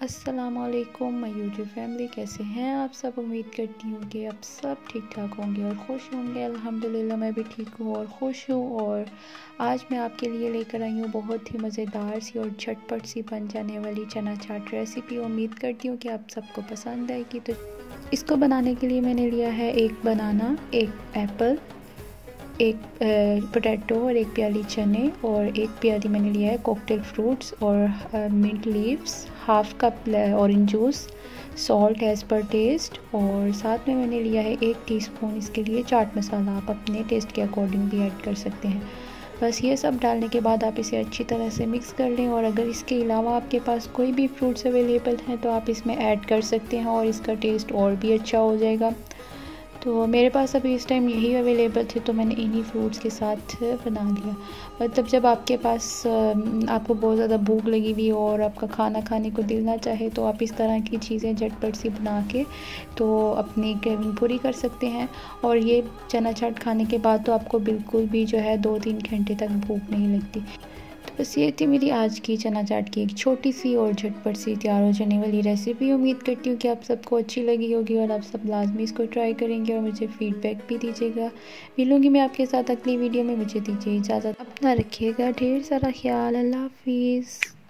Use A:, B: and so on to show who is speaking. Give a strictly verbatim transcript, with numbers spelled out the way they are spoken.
A: अस्सलामुअलैकुम my YouTube family, कैसे हैं आप सब। उम्मीद करती हूँ कि आप सब ठीक ठाक होंगे और खुश होंगे। अल्हम्दुलिल्लाह मैं भी ठीक हूँ और खुश हूँ। और आज मैं आपके लिए लेकर आई हूँ बहुत ही मज़ेदार सी और झटपट सी बन जाने वाली चना चाट रेसिपी। उम्मीद करती हूँ कि आप सबको पसंद आएगी। तो इसको बनाने के लिए मैंने लिया है एक बनाना, एक एप्पल, एक पोटैटो और एक प्याली चने और एक प्याली मैंने लिया है कॉकटेल फ्रूट्स और mint leaves, half cup orange juice, salt as per taste और साथ में मैंने लिया है एक टीस्पून इसके लिए चाट मसाला। आप अपने टेस्ट के अकॉर्डिंग भी ऐड कर सकते हैं। बस ये सब डालने के बाद आप इसे अच्छी तरह से मिक्स कर लें। और अगर इसके अलावा आपके पास कोई भी फ्रूट्स अवेलेबल हैं तो आप इसमें ऐड कर सकते हैं और इसका टेस्ट और भी अच्छा हो जाएगा। तो मेरे पास अभी इस टाइम यही अवेलेबल थे तो मैंने इन्हीं फ्रूट्स के साथ बना लिया। मतलब जब आपके पास आपको बहुत ज़्यादा भूख लगी हुई हो और आपका खाना खाने को दिल ना चाहे तो आप इस तरह की चीज़ें झटपट सी बना के तो अपनी क्रेविंग पूरी कर सकते हैं। और ये चना चाट खाने के बाद तो आपको बिल्कुल भी जो है दो तीन घंटे तक भूख नहीं लगती। तो बस ये थी मेरी आज की चना चाट की एक छोटी सी और झटपट सी तैयार हो जाने वाली रेसिपी। उम्मीद करती हूँ कि आप सबको अच्छी लगी होगी और आप सब लाजमी इसको ट्राई करेंगे और मुझे फीडबैक भी दीजिएगा। मिलूँगी मैं आपके साथ अगली वीडियो में। मुझे दीजिए इजाज़त। अपना रखिएगा ढेर सारा ख्याल। अल्लाह हाफिज़।